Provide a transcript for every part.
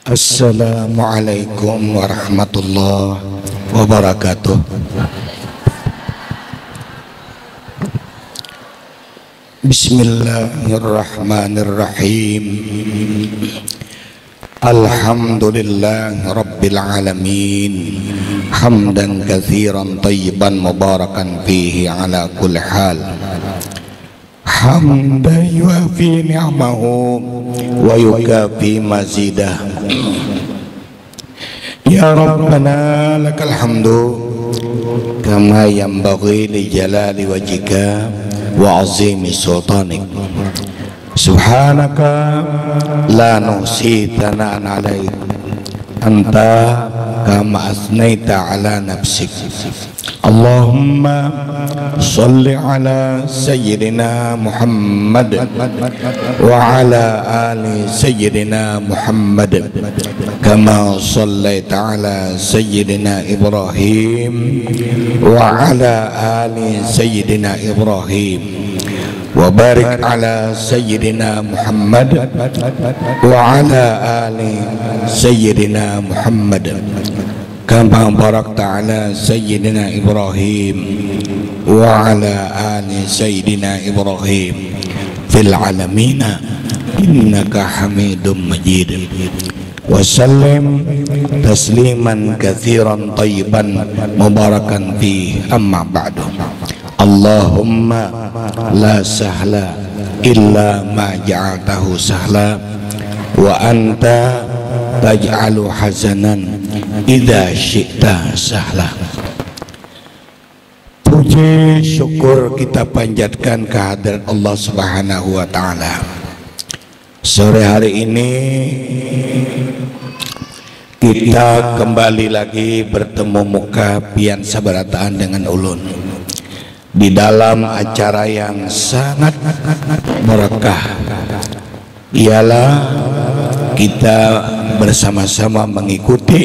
Assalamualaikum warahmatullahi wabarakatuh. Bismillahirrahmanirrahim. Alhamdulillah Rabbil alamin. Hamdan katsiran tayyiban mubarakan fihi ala kulli hal. Hamdan yuafi ni'amahu wa yukafi mazidah. Ya Rabbana lakal hamdu kama yanbaghi li jalali wajhika wa azimi sultanik. Subhanaka la nuhsi thana'an 'alaik anta kama asnaita 'ala nafsik. Allahumma salli ala sayyidina Muhammad wa ala ali sayyidina Muhammad kama sallaita ala sayyidina Ibrahim wa ala ali sayyidina Ibrahim wa barik ala sayyidina Muhammad wa ala ali sayyidina Muhammad kama barakta ala sayyidina Ibrahim wa ala ali sayyidina Ibrahim fil alamina innaka hamidum majid. Wa sallim tasliman katsiran tayyiban mubarakan fi amma ba'du. Allahumma la sahla illa ma ja'altahu sahla wa anta taj'alu hazanan idza syi'ta sahla. Puji syukur kita panjatkan kehadirat Allah Subhanahu wa taala. Sore hari ini kita kembali lagi bertemu muka pian sabarataan dengan ulun di dalam acara yang sangat berkah, ialah kita bersama-sama mengikuti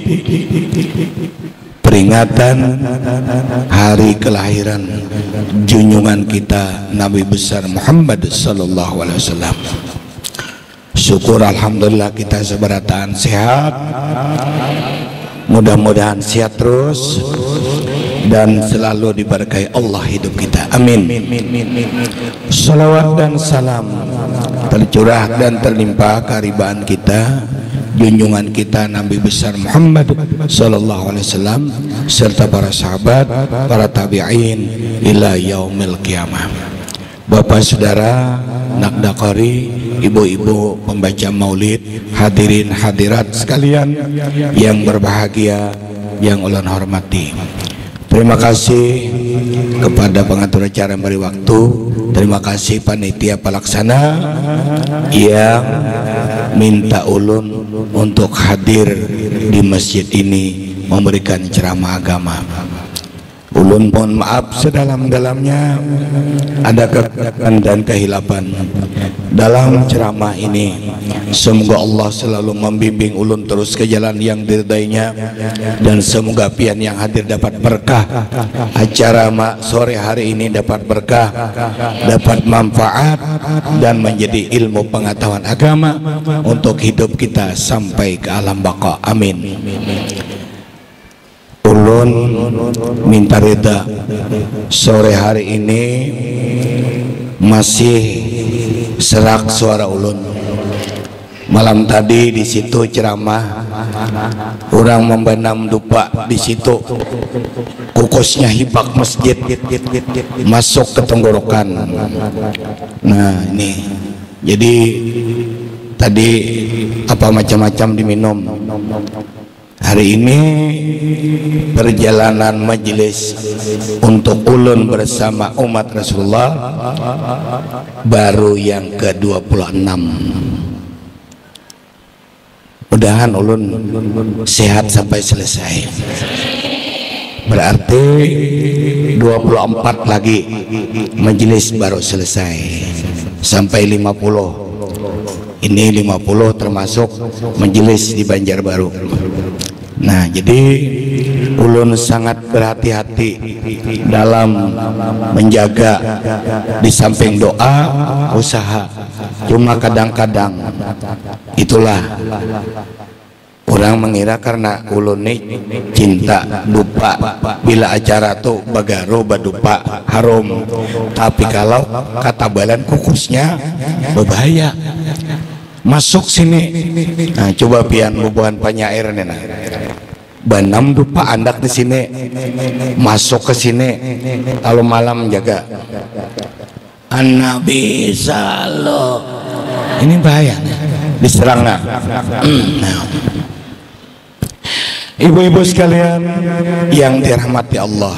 peringatan hari kelahiran junjungan kita Nabi besar Muhammad sallallahu alaihi wasallam. Syukur alhamdulillah kita seberataan sehat, mudah-mudahan sehat terus dan selalu diberkahi Allah hidup kita, amin. Salawat dan salam tercurah dan terlimpah keharibaan kita junjungan kita Nabi besar Muhammad sallallahu alaihi wasallam serta para sahabat, para tabi'in ila yaumil qiyamah. Bapak saudara nakdakari, ibu-ibu pembaca maulid, hadirin hadirat sekalian yang berbahagia yang ulun hormati, terima kasih kepada pengatur acara yang beri waktu. Terima kasih panitia pelaksana yang minta ulun untuk hadir di masjid ini memberikan ceramah agama. Ulun mohon maaf sedalam-dalamnya ada kekurangan dan kehilapan dalam ceramah ini. Semoga Allah selalu membimbing ulun terus ke jalan yang diridainya, dan semoga pian yang hadir dapat berkah. Acara sore hari ini dapat berkah, dapat manfaat dan menjadi ilmu pengetahuan agama untuk hidup kita sampai ke alam baka, amin. Ulun minta rida sore hari ini masih serak suara ulun. Malam tadi di situ ceramah, orang membenam dupa di situ, kukusnya hibak masjid masuk ke tenggorokan. Nah ini jadi tadi apa macam-macam diminum. Hari ini perjalanan majelis untuk ulun bersama umat Rasulullah baru yang ke-26. Mudahan ulun sehat sampai selesai. Berarti 24 lagi majelis baru selesai sampai 50. Ini 50 termasuk majelis di Banjarbaru. Nah, jadi ulun sangat berhati-hati dalam menjaga, di samping doa, usaha. Cuma kadang-kadang itulah Orang mengira karena ulun nih cinta dupa, bila acara tuh bagaro badupa harum, tapi kalau kata balan kukusnya berbahaya. Masuk sini, nah coba pian bubuhan penyair nih, nah. Banam dupa andak di sini, masuk ke sini, kalau malam jaga. Anak bisa lo, ini bahaya, diserang nah. Ibu-ibu sekalian yang dirahmati Allah,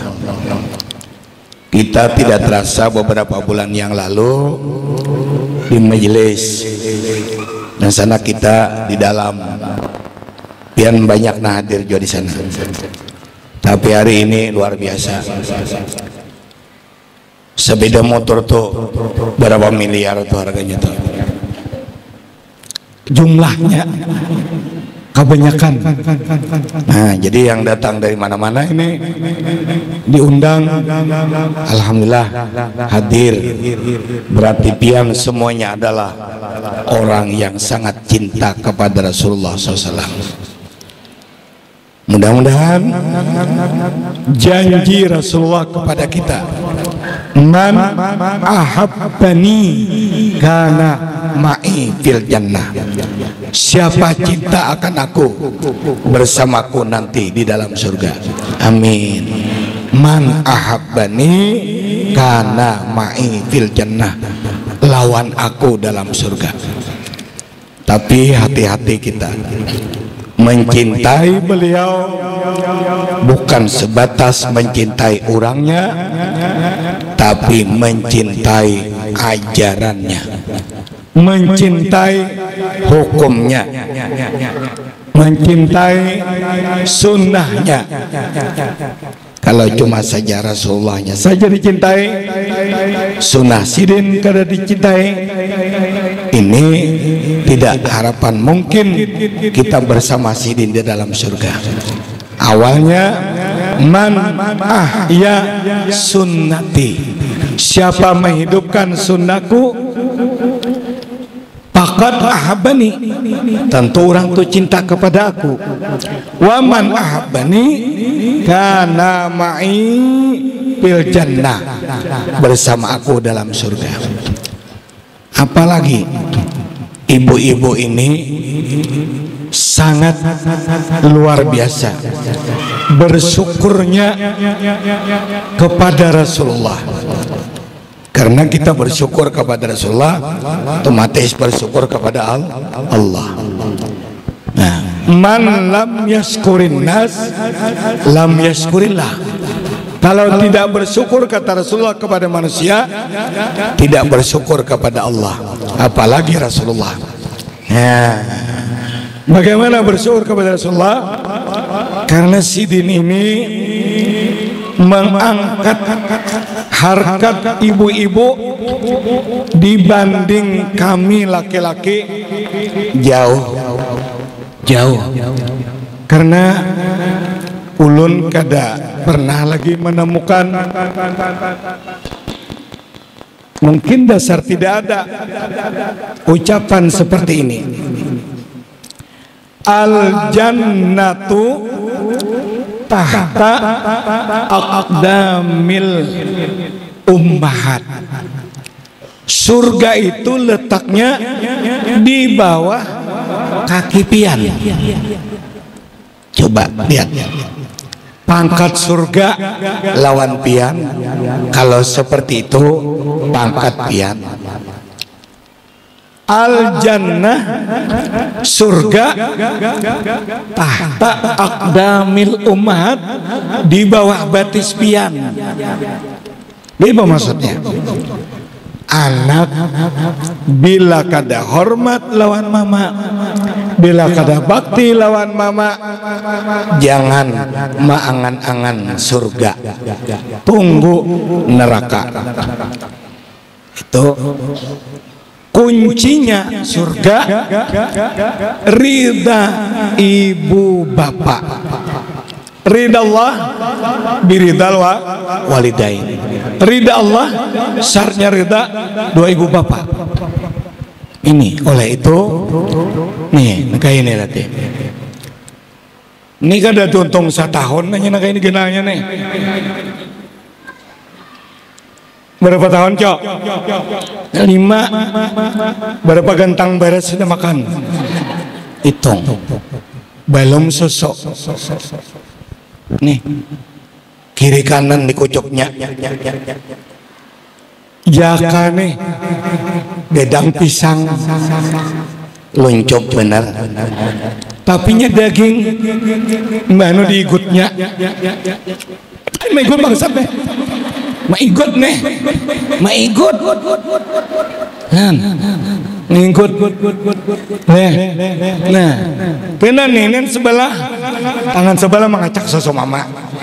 kita tidak terasa beberapa bulan yang lalu di majelis dan sana kita di dalam pian banyak nah hadir juga di sana. Tapi hari ini luar biasa. Sepeda motor tuh berapa miliar tuh harganya tuh. Jumlahnya kebanyakan. Nah, jadi yang datang dari mana-mana ini diundang, alhamdulillah hadir. Berarti pian semuanya adalah orang yang sangat cinta kepada Rasulullah SAW. Mudah-mudahan janji Rasulullah kepada kita, man ahabbani kana ma'i fil jannah, siapa cinta akan aku bersamaku nanti di dalam surga. Amin. Man ahabbani kana ma'i fil jannah, lawan aku dalam surga. Tapi hati-hati kita mencintai beliau bukan sebatas mencintai orangnya, tapi mencintai ajarannya, mencintai hukumnya, mencintai sunnahnya. Kalau cuma saja Rasulullahnya saja dicintai, sunnah sidin kada dicintai, ini tidak harapan mungkin kita bersama sidin di dalam surga. Awalnya man ahya sunnati, siapa menghidupkan sunnahku faqad ahabbani, tentu orang itu cinta kepada aku. Wa man ahabbani kana ma'i fil jannah, bersama aku dalam surga. Apalagi ibu-ibu ini sangat luar biasa bersyukurnya kepada Rasulullah. Karena kita bersyukur kepada Rasulullah, otomatis bersyukur kepada Allah. Nah, man lam yaskurin nas lam yaskurillah. Kalau tidak bersyukur kata Rasulullah kepada manusia, tidak bersyukur kepada Allah, apalagi Rasulullah. Nah, bagaimana bersyukur kepada Rasulullah? Karena sidin ini mengangkat harkat ibu-ibu dibanding kami laki-laki jauh. Karena ulun kada pernah lagi menemukan, mungkin dasar tidak ada ucapan seperti ini, al jannatu tahta aqdamil ummahat, surga itu letaknya di bawah kaki pian. Coba lihat, pangkat surga lawan pian, kalau seperti itu pangkat pian. Al jannah, surga, tahta aqdamil ummahat, di bawah batis pian. Apa maksudnya? Anak bila kada hormat lawan mama, bila kada bakti lawan mama, jangan maangan-angan surga, tunggu neraka. Itu kuncinya surga, ridha ibu bapak. Ridha Allah biridal walidain. Ridha Allah syaratnya ridha dua ibu bapak. Ini oleh itu nih kayak ini nanti Ini kada tuntung setahun nanya nak ini genalnya nih. Berapa tahun cok? 5. Berapa gantang beres sudah makan? Hitung. Belum sosok. Nih kiri kanan dikucuknya. Jaka nih gedang pisang luncuk bener. Tapinya daging mbak diikutnya. Maigut bangsa deh. Maigut nih. Maigut. Ngikut. Nah, benar nih nen sebelah tangan sebelah mengacak sosok mama.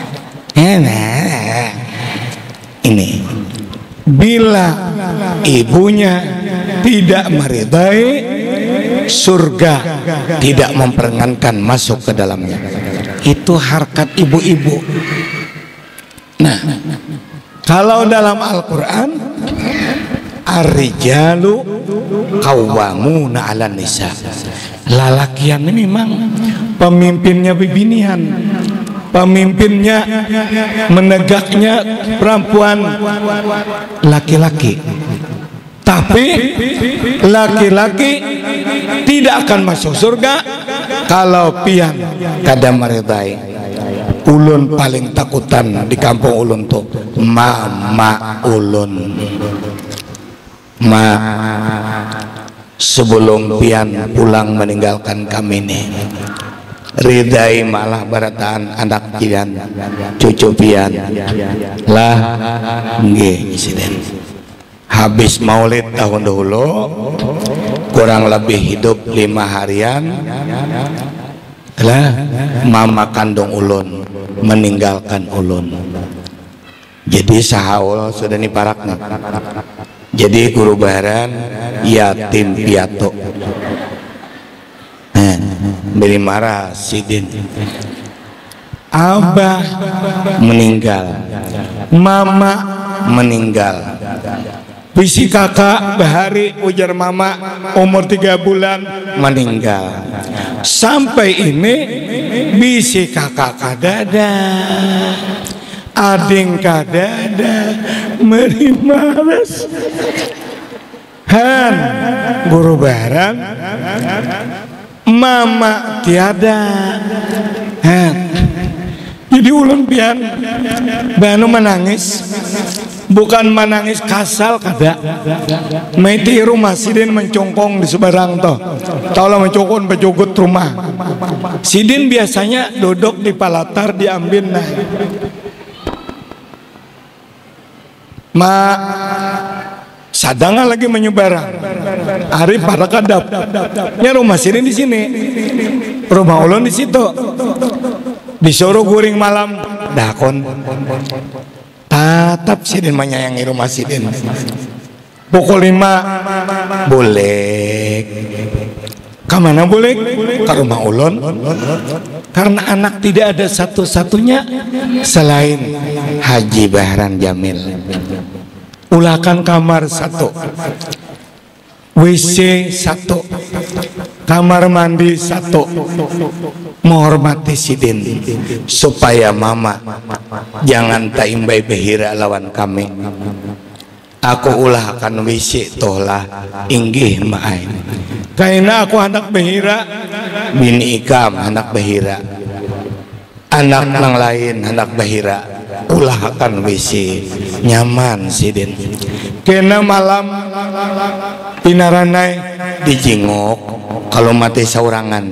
Nah, ini bila ibunya tidak meridai surga, tidak memperkenankan masuk ke dalamnya. Itu harkat ibu-ibu. Nah, kalau dalam Al-Quran ar-rijalu qawwamuna 'alan nisa. Lalakian ini memang pemimpinnya bibinian, pemimpinnya menegaknya perempuan laki-laki. Tapi laki-laki tidak akan masuk surga kalau pian kada meridai. Ulun paling takutan di kampung ulun tuh mama ulun. Ma sebelum pian pulang meninggalkan kami nih, ridai malah barataan anak pian, cucu pian lah nggih insiden. Habis maulid tahun dahulu kurang lebih hidup 5 harian lah mama kandung ulun meninggalkan ulun. Jadi sahaul sudah niparakna. Jadi guru baran yatim piatu. Beli marah sidin. Abah meninggal, mama meninggal. Bisi kakak bahari ujar mama umur 3 bulan meninggal. Sampai ini bisi kakak kadada, ading kadada, merimaras. Han guru baran, mama tiada. Han. Jadi ulun pian banu menangis, bukan menangis kasal kada. Meti rumah sidin mencongkong di seberang toh. Taulah mencongkong pejogot rumah. Sidin biasanya duduk di palatar diambil nah. Ma sadangan lagi menyebarang. Arif pada kadap. Ya rumah sidin di sini. Rumah ulun di situ. Disuruh guring malam dakon tatap sidin menyayangi rumah sidin. Pukul 5 boleh kemana boleh ke rumah ulun karena anak tidak ada satu-satunya selain Haji Bahran Jamil. Ulakan kamar 1, WC 1, kamar mandi 1. Menghormati sidin supaya mama jangan taimbai behira lawan kami. Aku ulah akan WC tohlah inggih main. Kaina aku anak behira, bini ikam anak behira, anak nang lain anak behira, ulah akan WC nyaman sidin. Kena malam pinaranai dijingok kalau mati saurangan.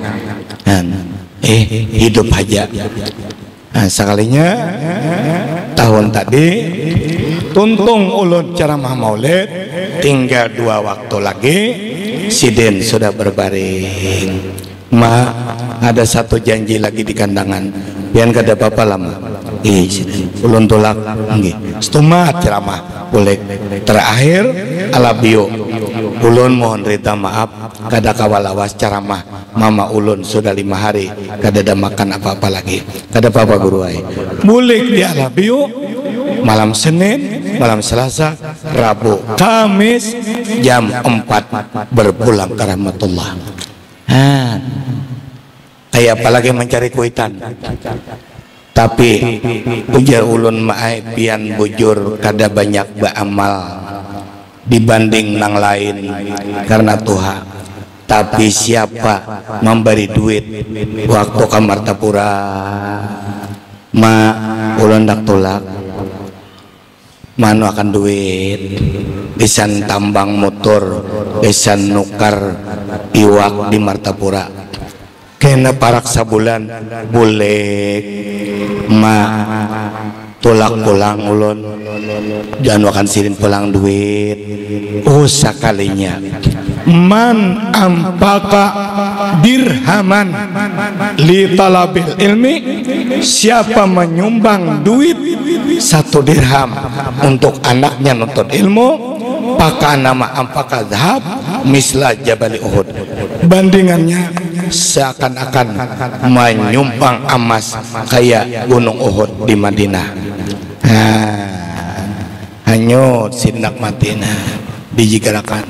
Hidup aja. Nah, sekalinya tahun tadi tuntung ulun ceramah maulid, tinggal 2 waktu lagi sidin sudah berbaring. Ma ada 1 janji lagi di kandangan, pian kada apa-apa lama. Ulun tolak nggih. Setumat ceramah boleh. Terakhir alabio ulun mohon rida maaf kada kawalawas ceramah mama ulun sudah 5 hari kada ada makan apa-apa lagi. Kada apa-apa guru ai. Boleh di alabio malam Senin, malam Selasa, Rabu, Kamis jam 4 berpulang ke rahmatullah. apalagi mencari kuitan. Tapi ujar ulun ma'ai pian bujur kada banyak beramal dibanding nang lain karena Tuhan. Tapi siapa memberi duit waktu ke Martapura ma ulun dak tolak manu akan duit pisan tambang motor pisan nukar iwak di Martapura kena parak sabulan boleh ma tolak pulang ulun jangan akan sirin pulang duit sekalinya man ampaka dirhaman li talabil ilmi, siapa menyumbang duit 1 dirham untuk anaknya nuntut ilmu, maka nama ampaka zahab misla jabal Uhud, bandingannya seakan-akan menyumbang emas kayak gunung Uhud di Madinah. Hanyut sindak matina dijigarakan.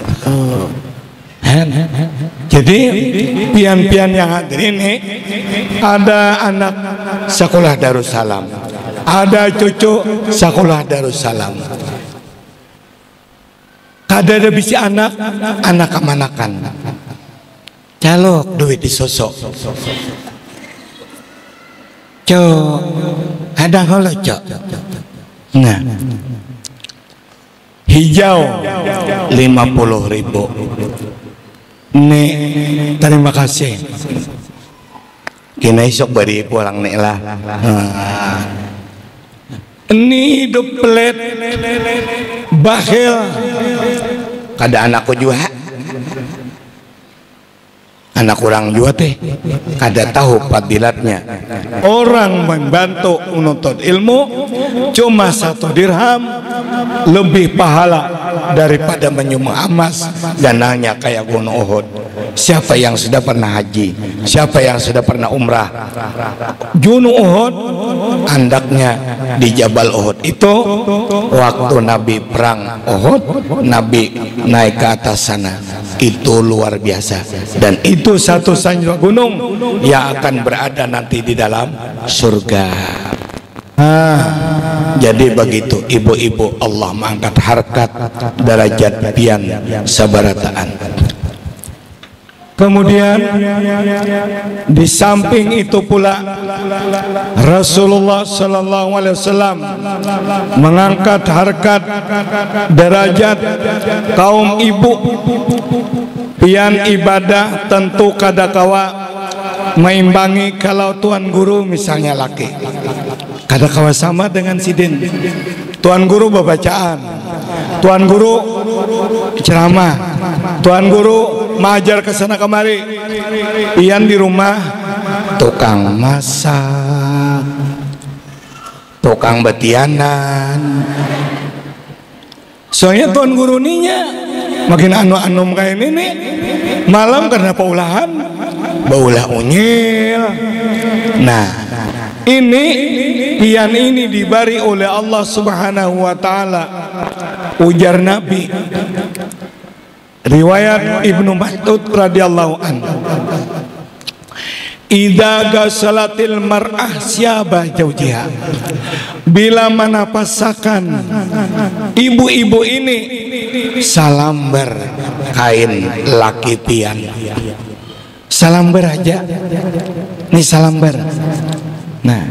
Jadi pian-pian yang hadir ini ada anak sekolah Darussalam, ada cucu sekolah Darussalam, kada ada bisi anak kemanakan calok duit disosok cok ada kalau cok nah hijau 50.000 nek terima kasih kena isok bari pulang nek lah ini hidup pelet bakhil kada anakku juga anak orang juga teh kada tahu fadilatnya orang membantu menuntut ilmu cuma 1 dirham lebih pahala daripada menyumbang emas dananya kayak gunung Uhud. Siapa yang sudah pernah haji, siapa yang sudah pernah umrah, gunung Uhud andaknya di Jabal Uhud itu waktu Nabi perang Uhud, Nabi naik ke atas sana, itu luar biasa, dan itu satu-satunya gunung yang akan berada nanti di dalam surga. Jadi begitu ibu-ibu Allah mengangkat harkat derajat pian sabarataan. Kemudian di samping itu pula Rasulullah sallallahu alaihi wasallam mengangkat harkat derajat kaum ibu pian ibadah tentu kadakawa meimbangi kalau tuan guru misalnya laki kadakawa sama dengan sidin tuan guru bacaan, tuan guru ceramah, tuan guru mengajar ke sana kemari, pian di rumah tukang masak, tukang betianan. Soalnya tuan guru ninya makin anu-anu kayak ini malam karena paulahan baulah unyil. Nah ini pian ini diberi oleh Allah Subhanahu wa taala. Ujar Nabi riwayat Ibnu Mas'ud radhiyallahu anhu, idza gasalatil mar'ah syaba jaujiha, bila mana pasakan ibu-ibu ini salamber kain laki pian, salamber aja nih salamber. Nah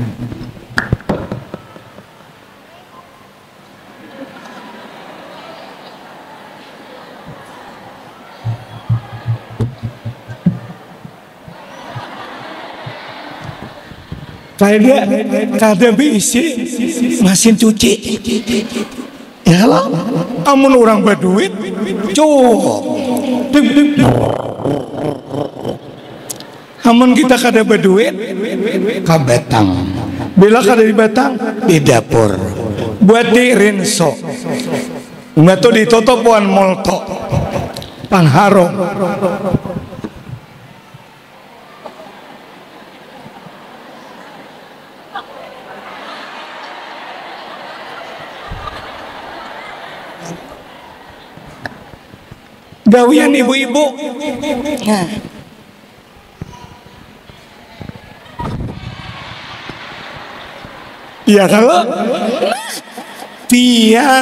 kada bisi mesin cuci ya lah, amun orang berduit cukup. Amun kita kada berduit kabetang, bila kada di batang di dapur buat di rinso metu ditutup wan molto pangharong. Gawian ibu-ibu Ya kalau pian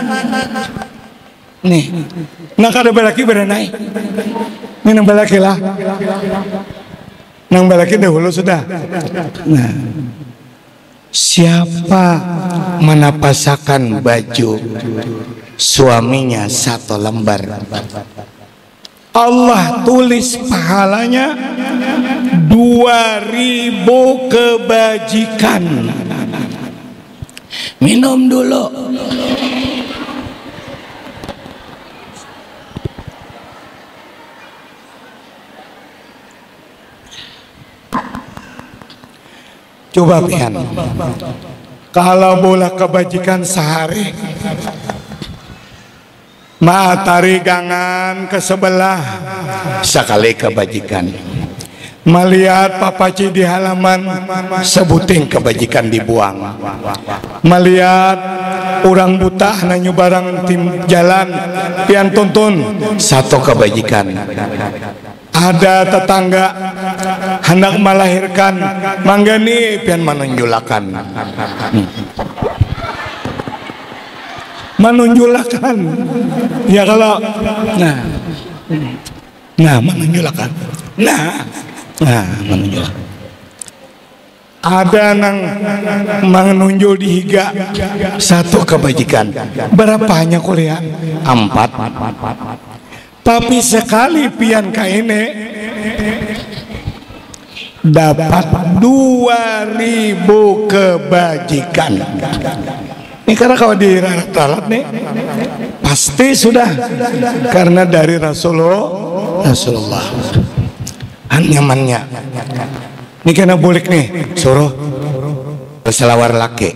nih, nah kada balaki berenai, ini nang balaki lah, nang balaki dahulu sudah. Nah, siapa menapasakan baju suaminya 1 lembar, Allah tulis pahalanya 2000 kebajikan. Minum dulu. Coba pian, kalau bola kebajikan sehari, matahari gangan ke sebelah sekali kebajikan, melihat papaci di halaman sebuting kebajikan dibuang, melihat orang buta nanya barang tim jalan pian tuntun 1 kebajikan. Ada tetangga hendak melahirkan, manggani pian menunjulakan, menunjulakan. Ya kalau nah menunjulakan, nah menunjulakan. Ada nang menunjul di higa 1 kebajikan. Berapanya kuliah? 4. Tapi sekali pian kaine dapat 2000 kebajikan. Ini karena kalau di ralat nih pasti sudah, karena dari Rasulullah. Nyamannya. Ini kena bulik nih, suruh selawar laki.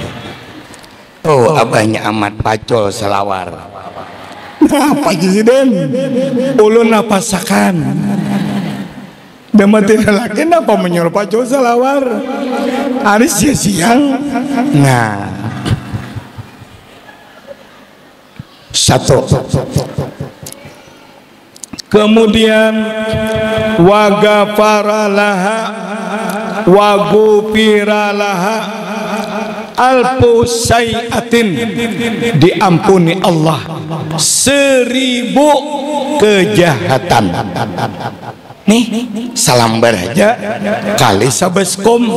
Oh, abahnya amat pacol selawar. Apa Presiden? Ulun napasakan. Dematin laki napa menyuruh pacol selawar? Hari siang. Nah, 1. Kemudian wagafaralaha wagufiralaha alfu sayatin, diampuni Allah 1000 kejahatan. Nih salambar aja kali sabeskom.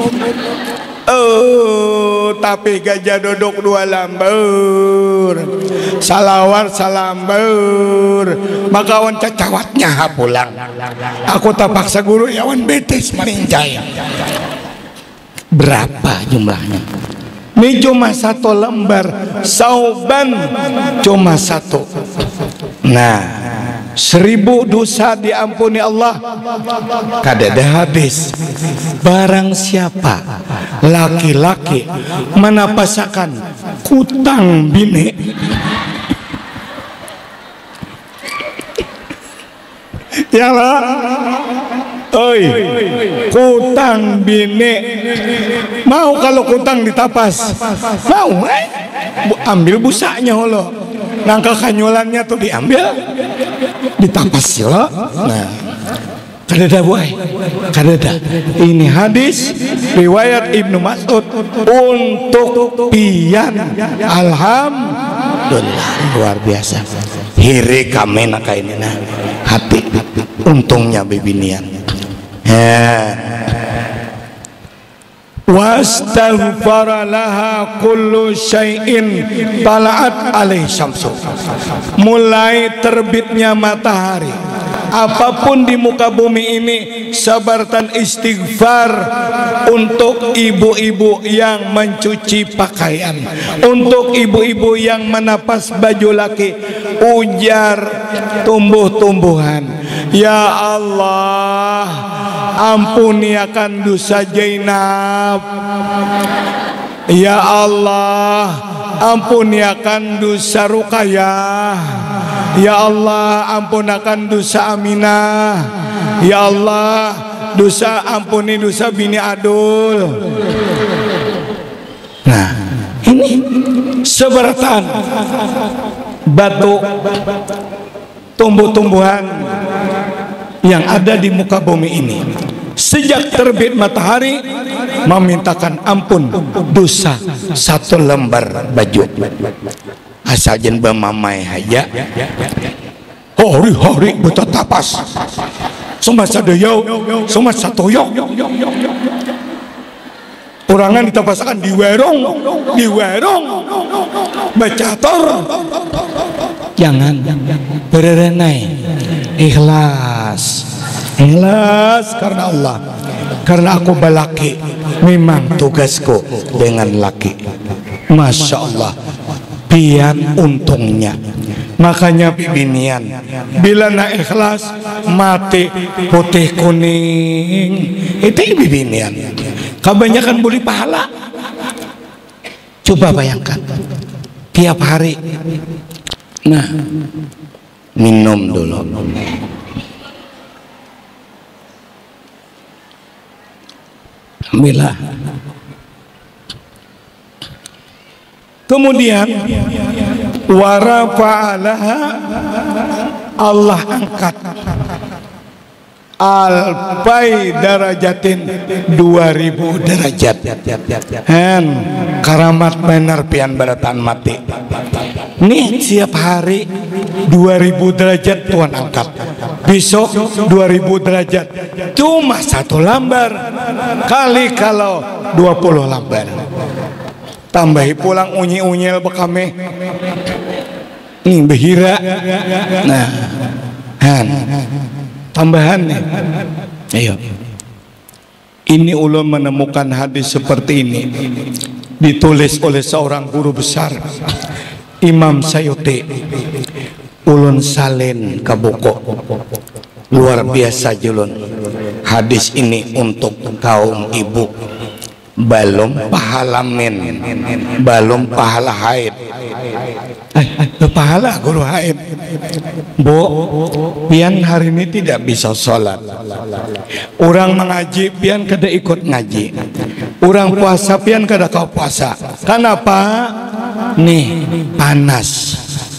Tapi gajah duduk 2 lamber, salawar salamber, maka wan cacawatnya pulang. Aku tapaksa guru yawan betes merincai. Berapa jumlahnya? Ini cuma 1 lembar, sauban cuma 1. Nah, 1000 dosa diampuni Allah. Kadada habis. Barang siapa laki-laki menapasakan kutang bini, ya lah, oi, kutang bini, mau kalau kutang ditapas, mau, ambil busanya lo, nangka kanyulannya tuh diambil, ditapas lo. Nah, kadada boy, kadada. Ini hadis riwayat Ibnu Mas'ud untuk pian. Alhamdulillah, luar biasa. Hiri kamena kaini nah hati. Untungnya bibinian. Wastaghfara laha kullu syai'in tala'at alaihi syamsu. Mulai terbitnya matahari, apapun di muka bumi ini sabartan istighfar untuk ibu-ibu yang mencuci pakaian, untuk ibu-ibu yang menapas baju laki, ujar tumbuh-tumbuhan. Ya Allah, ampuni akan dosa Zainab. Ya Allah, ampuni akan dosa Ruqayyah. Ya Allah, ampun akan dosa Aminah. Ya Allah, ampuni dosa bini Adul. Nah, ini seberatan batu tumbuh-tumbuhan yang ada di muka bumi ini. sejak terbit matahari memintakan ampun dosa 1 lembar baju. Asal jen bemamai haja hari-hari buta tapas semasa deyau semasa toyok urangan ditapasakan di werong bacator. Jangan berenai, ikhlas karena Allah, karena aku balaki, memang tugasku dengan laki. Masya Allah, pian untungnya. Makanya bibinian bila na ikhlas mati putih kuning itu bibinian kebanyakan beli pahala. Coba bayangkan tiap hari. Nah, minum dulu. Alhamdulillah. Kemudian warafa'alaha, Allah angkat alpai darajatin 2000 derajat. Han karamat benar pian baratan mati. Nih tiap hari 2000 derajat Tuhan angkat. Besok 2000 derajat. Cuma 1 lambar kali kalau 20 lambar. Tambahi pulang unyi-unyil bekame nih behira. Nah, han tambahan nih. Ayo. Ini ulun menemukan hadis seperti ini ditulis oleh seorang guru besar Imam Sayuti. Ulun salin ke buku. Luar biasa julun. Hadis ini untuk kaum ibu. Balum pahala min, balum pahala haid. Pahala guru haid. Bu, pian hari ini tidak bisa sholat. Orang mengaji, pian kada ikut ngaji. Orang puasa, pian kada kau puasa. Kenapa? Nih panas.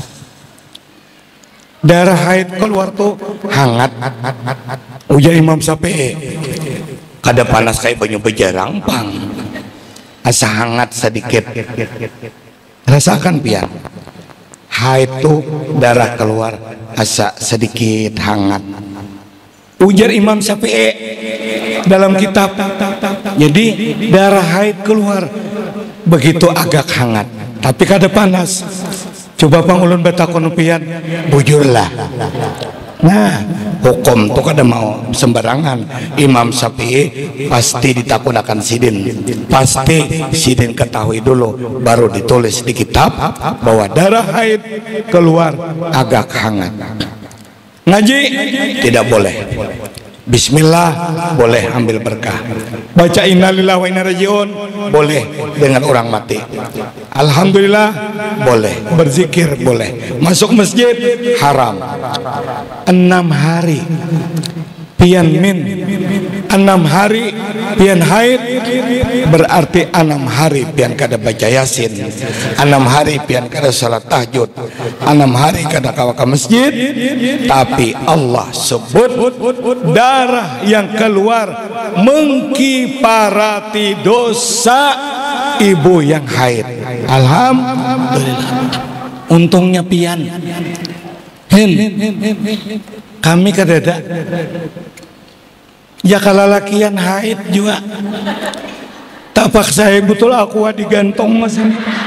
Darah haid keluar tuh hangat. Ujar Imam Syafi'i. Kada panas kayak banyu bejarang pang, asa hangat sedikit. Rasakan pian haid tuh darah keluar asa sedikit hangat. Ujar Imam Syafi'i dalam kitab. Jadi darah haid keluar begitu agak hangat tapi kada panas. Coba pang ulun batakon pian bujurlah. Nah, hukum tuh kada mau sembarangan. Imam Syafi'i pasti ditakunakan sidin. Pasti sidin ketahui dulu baru ditulis di kitab bahwa darah haid keluar agak hangat. Ngaji tidak boleh. Bismillah boleh ambil berkah. Baca innalillahi wa inna rajiun boleh dengan orang mati. Alhamdulillah boleh. Berzikir boleh. Masuk masjid haram. 6 hari pian min, 6 hari pian haid berarti 6 hari pian kada baca yasin, 6 hari pian kada salat tahajud, 6 hari kada kawa ke masjid. Tapi Allah sebut darah yang keluar mengkiparati dosa ibu yang haid. Alhamdulillah. Untungnya pian kami kadada ya kalau lakian haid juga tak paksa betul aku digantong mas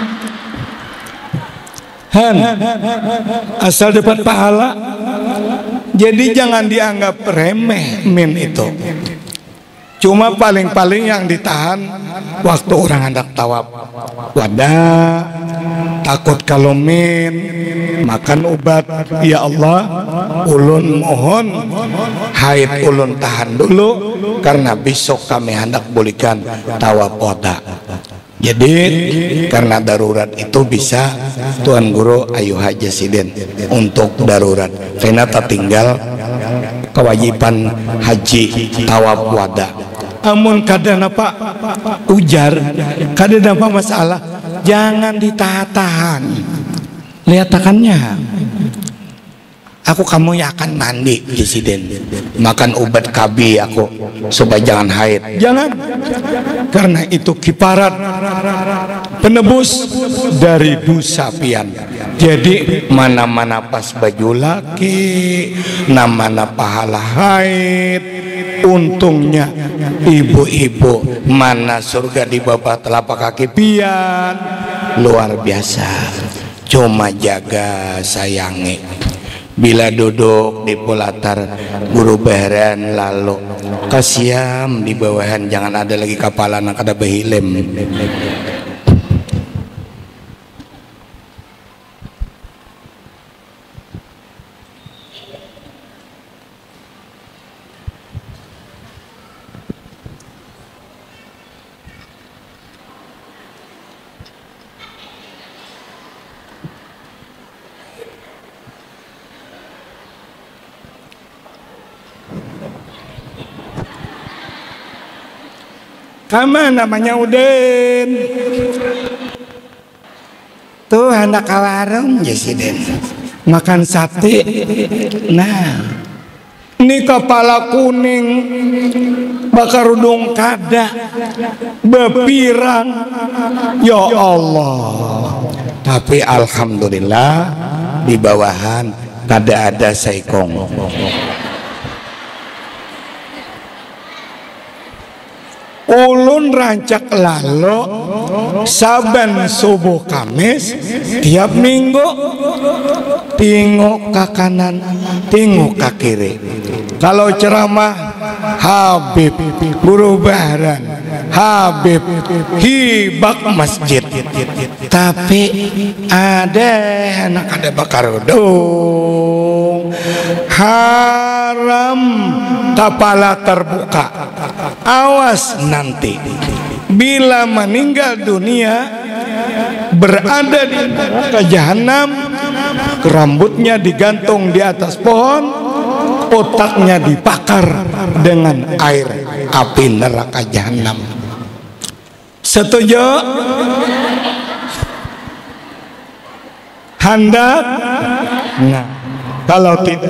han asal dapat pahala. Jadi jangan dianggap remeh min itu. Cuma paling-paling yang ditahan waktu orang hendak tawaf wadah, takut kalau min makan obat. Ya Allah, ulun mohon haid ulun tahan dulu karena besok kami hendak bolehkan tawaf wada. Jadi karena darurat itu bisa Tuan Guru ayu haja sidin untuk darurat karena tertinggal kewajiban haji tawaf wada. Amun kadang apa ujar kadang apa masalah jangan ditahan, lihat takannya aku kamu ya akan mandi Presiden, makan obat KB aku supaya jangan haid. Jangan, karena itu kiparat penebus dari dosa pian. Jadi mana-mana pas baju laki, namanya pahala haid. Untungnya ibu-ibu mana surga di bawah telapak kaki pian. Luar biasa. Cuma jaga sayangi. Bila duduk di pulatar guru baharan lalu kasiam di bawahan, jangan ada lagi kapalan ada behilem. Kama namanya Uden tuh anak kawarung Presiden makan sate. Nah ini kepala kuning bakar udung kada bepirang, ya Allah. Tapi alhamdulillah di bawahan kada ada saikong. Ulun rancak lalu saban subuh Kamis tiap minggu tengok ke kanan tengok ke kiri. Kalau ceramah Habib guru baharan, Habib hibak masjid. Tapi ada anak ada bakar udung haram kepala terbuka. Awas nanti bila meninggal dunia berada di neraka jahanam, rambutnya digantung di atas pohon, otaknya dibakar dengan air api neraka jahanam. Setuju? Hendak? Nah, kalau tidak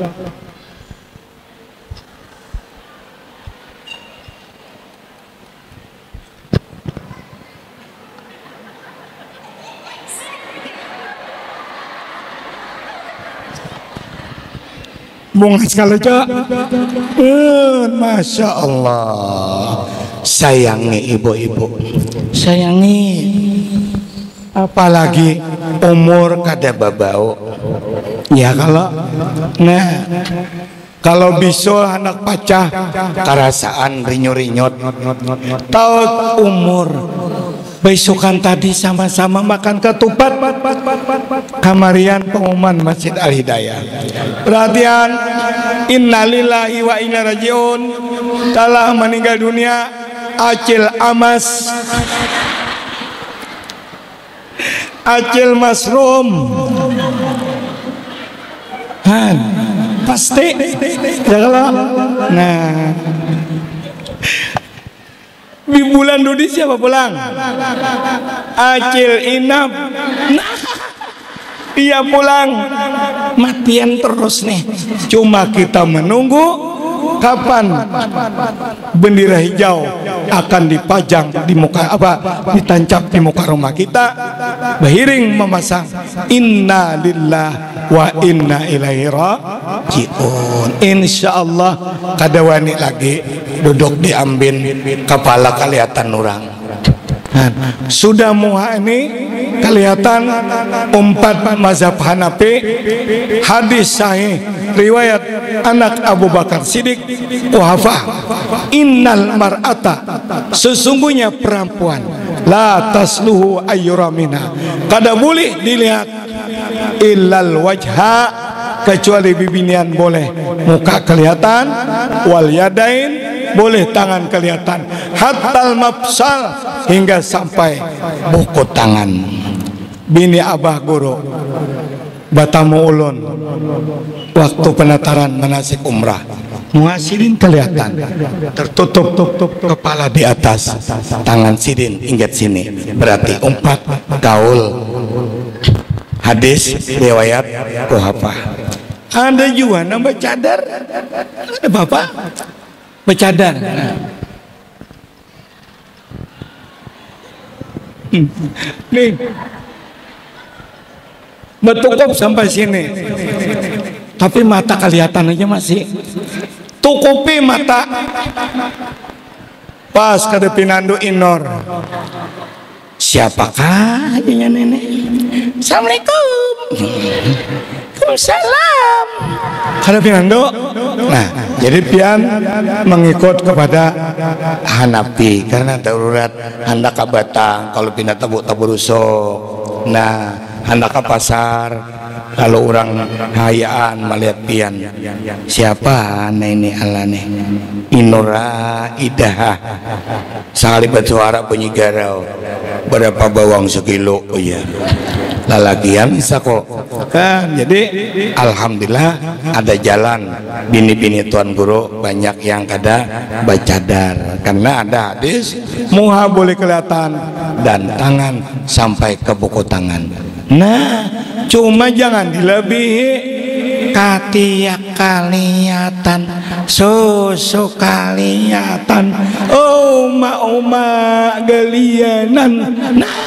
bungas kalau cok, masya Allah. Sayangi ibu-ibu, sayangi. Apalagi umur kada babau. Ya kalau bisa anak pacah karasaan rinyut-rinyut. Tahu umur. Besokan tadi sama-sama makan ketupat kamarian pengumuman Masjid Al Hidayah. Perhatian, innalillahi wa inna rajiun. Telah meninggal dunia Acil Amas, Acil Masrum. Pasti. Nah, di bulan Dudi siapa pulang? Acil Inap. Nah, dia pulang. Matian terus nih. Cuma kita menunggu kapan bendera hijau akan dipajang di muka ditancap di muka rumah kita. Bahiring memasang inna lillahi wa inna ilaihi rajiun. Insyaallah kada wani lagi duduk diambin kepala kelihatan orang. Sudah muha ini kelihatan 4 mazhab Hanafi, hadis sahih riwayat anak Abu Bakar Siddiq wahafah, innal mar'ata, sesungguhnya perempuan la tasluhu ayyuramina, kada boleh dilihat illal wajha, kecuali bibinian boleh muka kelihatan, wal yadain boleh tangan kelihatan, hatal mafsal hingga sampai buku tangan. Bini abah guru batamu ulun waktu penataran manasik umrah, muhasirin kelihatan tertutup kepala di atas, tangan sidin ingat sini, berarti 4 gaul. Hadis riwayat kuhafah. Ada juga nama cadar. Ada bapak bercadar. Nih, bertukup sampai sini. Tapi mata kelihatan aja masih. Tukupi mata. Pas kada pinandu inor. Siapakah ini nenek? Assalamualaikum. Waalaikumsalam. Kada pinandu. Nah, jadi pian mengikut kepada Hanafi karena darurat hendak ke Batang kalau pindah tabu rusuk. Nah, hendak ke pasar kalau orang hayaan melihat pian. Siapa ini Allah nih? Inora Idaha. Sekali bersuara bunyi garau. Berapa bawang sekilo? Oh iya. Lalagian bisa kok kan. Jadi alhamdulillah ada jalan. Bini-bini tuan guru banyak yang kada bercadar karena ada hadis muha boleh kelihatan dan tangan sampai ke buku tangan. Nah, cuma jangan dilebihi. Katiak kaliatan, susu kaliatan, oma galianan. Nah,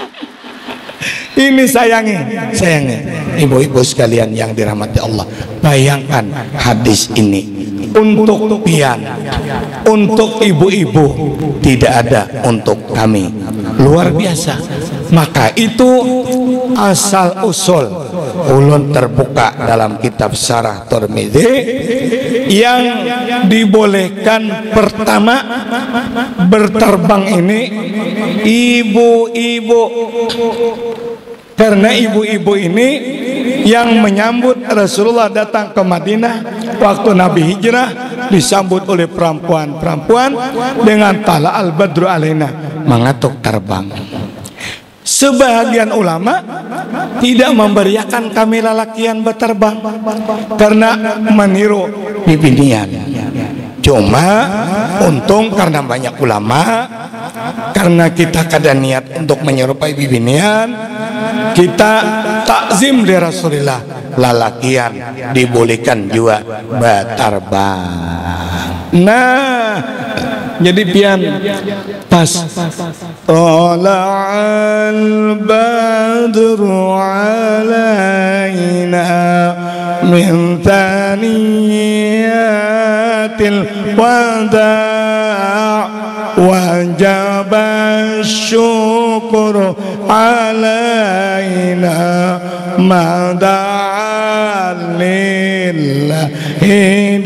ini sayangi ibu-ibu sekalian yang dirahmati Allah. Bayangkan hadis ini untuk pian, untuk ibu-ibu, tidak ada untuk kami. Luar biasa. Maka itu asal usul ulun terbuka dalam kitab Syarah Tirmidzi yang dibolehkan pertama berterbang ini ibu-ibu. Karena ibu-ibu ini yang menyambut Rasulullah datang ke Madinah waktu Nabi hijrah disambut oleh perempuan-perempuan dengan tala al-badru alaina, mengatuk terbang. Sebahagian ulama tidak memberiakan kami lalakian berterbang karena meniru bibinian. Cuma untung karena banyak ulama, karena kita kada niat untuk menyerupai bibinian, kita takzim di Rasulullah, lalakian dibolehkan juga berterbang. Nah, jadi pian pas Tala'al badru alaina min taniyatil wada' wajaba syukur alaina mada'al lillahi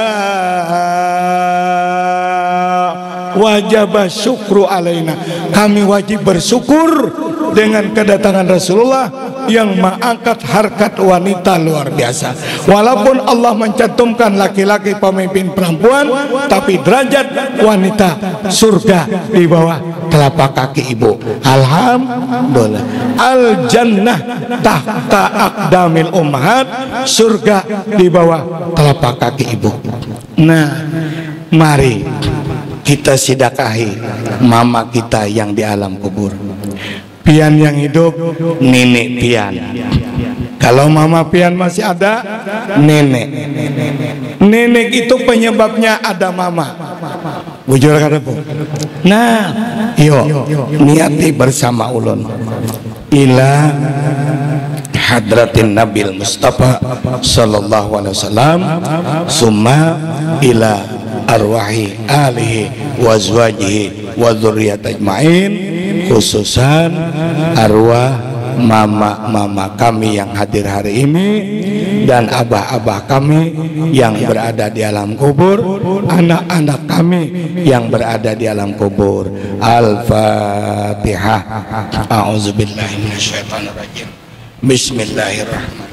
wajib syukru alaina, kami wajib bersyukur dengan kedatangan Rasulullah yang mengangkat harkat wanita luar biasa. Walaupun Allah mencantumkan laki-laki pemimpin perempuan, tapi derajat wanita surga di bawah telapak kaki ibu. Alhamdulillah. Al jannah tahta aqdamil ummahat, surga di bawah telapak kaki ibu. Nah, mari kita sedekahi mama kita yang di alam kubur. Pian yang hidup, nenek pian. Kalau mama pian masih ada, nenek. Nenek itu penyebabnya ada mama. Bujur kada bu. Nah, yo niati bersama ulun ila hadratin Nabil Mustafa sallallahu alaihi wasallam, summa ila arwahi alihi wa azwajihi wa dzurriyyati ajmain, khususan arwah mama-mama kami yang hadir hari ini dan abah-abah kami yang berada di alam kubur, anak-anak kami yang berada di alam kubur. Al-Fatihah. A'udzubillahi minasyaitonir rajim. Bismillahirrahmanirrahim.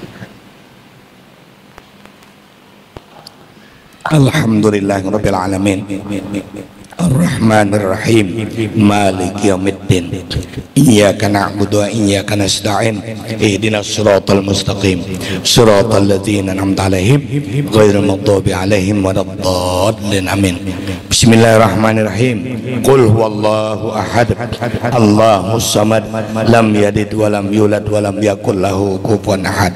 Alhamdulillahirabbil alamin. Ar-Rahmanir Rahim Maliki Yaumiddin Iyyaka na'budu wa iyyaka nasta'in Ihdinas siratal mustaqim Siratal ladzina an'amta 'alaihim ghairil maghdubi 'alaihim waladdallin amin. Bismillahirrahmanirrahim. Qul huwallahu ahad Allahus samad lam yalid wa lam yulad wa lam yakul lahu kufuwan ahad.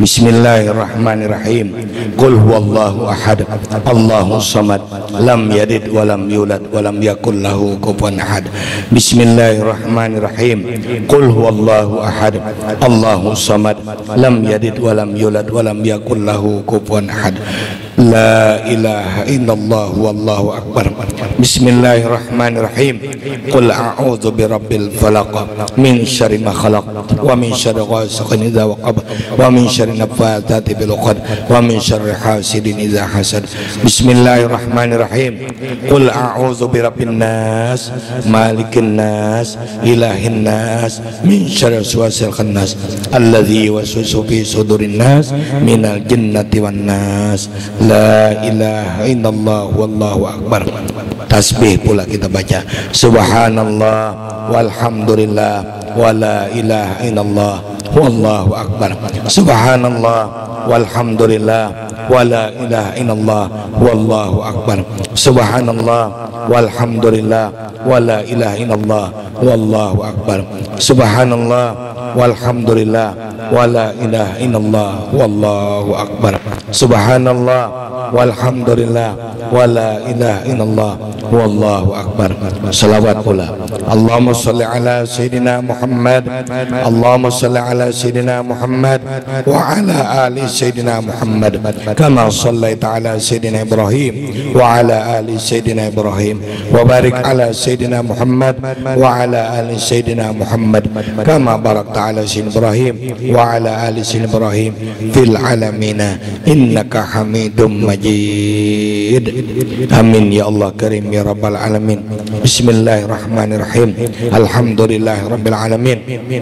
Bismillahirrahmanirrahim. Qul huwallahu ahad Allahus samad lam yalid wa lam yulad wa lam yakul lahu kufuwan ahad. Bismillahirrahmanirrahim. Qul huwallahu ahad Allahus samad lam yalid wa lam yulad wa lam yakul lahu kufuwan ahad. La ilaha illallah wallahu akbar. Bismillahirrahmanirrahim. Qul a'udzu birabbil falaq min syarri ma khalaq wa min syarri ghasiqin idza waqab wa min syarri naffatsati bil 'uqad wa min syarri hasidin idza hasad. Bismillahirrahmanirrahim. Qul a'udzu birabbin nas malikin nas ilahin nas min syarri waswasil khannas alladzi yuwaswisu fi sudurin nas minal jinnati wan nas. La ilaha illallah wallahu akbar. Tasbih pula kita baca subhanallah walhamdulillah wa la ilaha illallah wallahu akbar. Subhanallah walhamdulillah wa la ilaha illallah wallahu akbar. Subhanallah walhamdulillah wa la ilaha illallah wallahu akbar. Subhanallah walhamdulillah wa la ilaha illallah wallahu akbar. Subhanallah walhamdulillah wa la ilaha illallah wallahu akbar. Salawat pula. Allahumma shalli ala sayyidina Muhammad. Allahumma shalli ala sayyidina Muhammad wa ala ali sayyidina Muhammad kama shallaita ala sayyidina Ibrahim wa ala ali sayyidina Ibrahim wa barik ala sayyidina Muhammad wa ala ali sayyidina Muhammad kama barakta ala sayyidina Ibrahim wa ala ali sayyidina Ibrahim fil alamin innaka Hamidum Majid. Amin ya Allah karim ya rabbal alamin. Bismillahirrahmanirrahim. Alhamdulillahi rabbil alamin.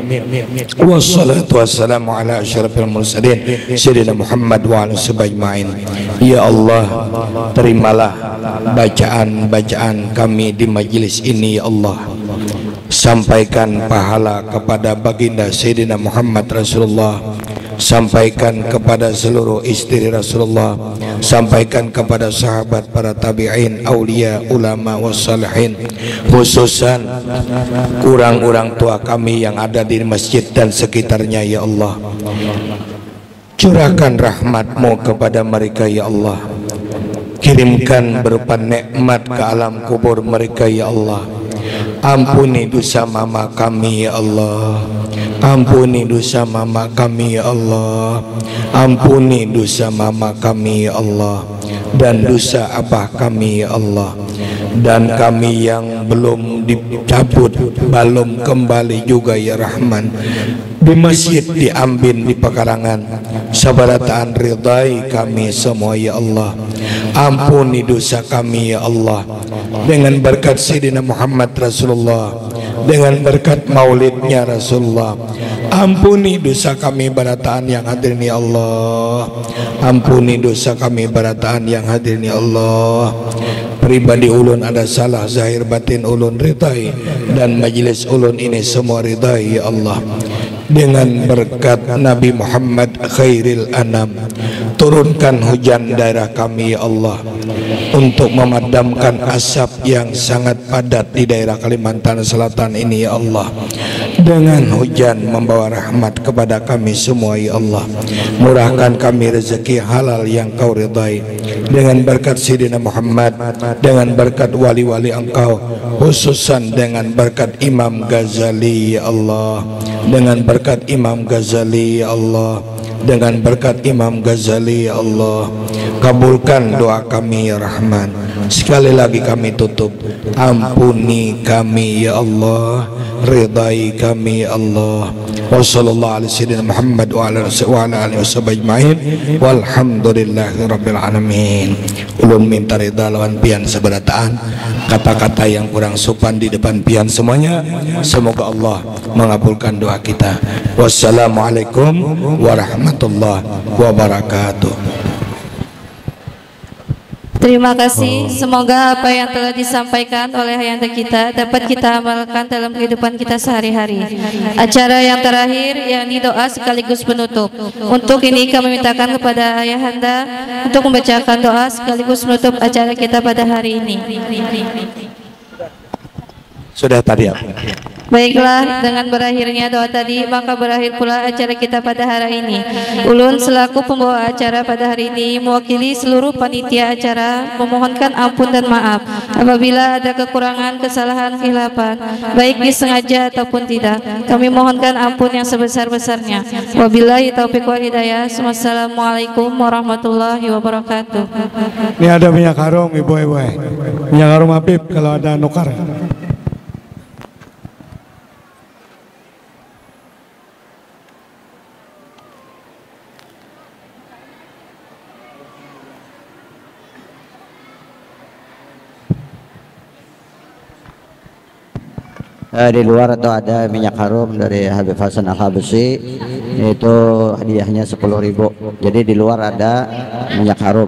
Wassalatu wassalamu ala asyrafil mursalin sayyidina Muhammad wa ala subajma'in. Ya Allah, terimalah bacaan-bacaan kami di majelis ini ya Allah. Sampaikan pahala kepada baginda Sayyidina Muhammad Rasulullah, sampaikan kepada seluruh istri Rasulullah, sampaikan kepada sahabat, para tabi'in, aulia, ulama, wassalihin, khususan orang-orang tua kami yang ada di masjid dan sekitarnya ya Allah. Curahkan rahmat-Mu kepada mereka ya Allah. Kirimkan berupa nikmat ke alam kubur mereka ya Allah. Ampuni dosa mama kami ya Allah. Ampuni dosa mama kami ya Allah. Ampuni dosa mama kami ya Allah. Dan dosa abah kami ya Allah. Dan kami yang belum dicabut, belum kembali juga ya Rahman. Di masjid, di Ambin, di Pekarangan, sabarataan ridai kami semua ya Allah. Ampuni dosa kami ya Allah. Dengan berkat Sayyidina Muhammad Rasulullah, dengan berkat maulidnya Rasulullah, ampuni dosa kami barataan yang hadirin ya Allah. Ampuni dosa kami barataan yang hadirin ya Allah. Pribadi ulun ada salah, zahir batin ulun ridai, dan majelis ulun ini semua ridai ya Allah. Dengan berkat Nabi Muhammad khairil anam, turunkan hujan daerah kami ya Allah, untuk memadamkan asap yang sangat padat di daerah Kalimantan Selatan ini ya Allah. Dengan hujan membawa rahmat kepada kami semua ya Allah. Murahkan kami rezeki halal yang Kau ridai. Dengan berkat Sayyidina Muhammad, dengan berkat wali-wali Engkau, khususan dengan berkat Imam Ghazali ya Allah. Dengan berkat Imam Ghazali ya Allah. Dengan berkat Imam Ghazali ya Allah, kabulkan doa kami ya Rahman. Sekali lagi kami tutup, ampuni kami ya Allah, ridai kami ya Allah. Wassallallahu ala sayyidina Muhammad wa ala alihi washabajma'in walhamdulillahi rabbil alamin. Ulun minta ridha lawan pian seberataan, kata-kata yang kurang sopan di depan pian semuanya. Semoga Allah mengabulkan doa kita. Wassalamualaikum warahmatullahi wabarakatuh. Terima kasih. Semoga apa yang telah disampaikan oleh ayahanda kita dapat kita amalkan dalam kehidupan kita sehari-hari. Acara yang terakhir yakni doa sekaligus penutup. Untuk ini kami mintakan kepada ayahanda untuk membacakan doa sekaligus menutup acara kita pada hari ini. Sudah tadi ya. Baiklah, dengan berakhirnya doa tadi, maka berakhir pula acara kita pada hari ini. Ulun selaku pembawa acara pada hari ini mewakili seluruh panitia acara memohonkan ampun dan maaf apabila ada kekurangan, kesalahan, khilafan, baik disengaja ataupun tidak. Kami mohonkan ampun yang sebesar-besarnya. Wabillahi taufiq wal hidayah. Wassalamualaikum warahmatullahi wabarakatuh. Ini ada minyak harum ibu-ibu. Minyak harum Habib kalau ada nukar. Di luar itu ada minyak harum dari Habib Hasan Al-Habsyi, itu hadiahnya 10.000. Jadi di luar ada minyak harum.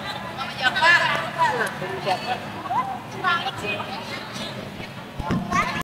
Siapa?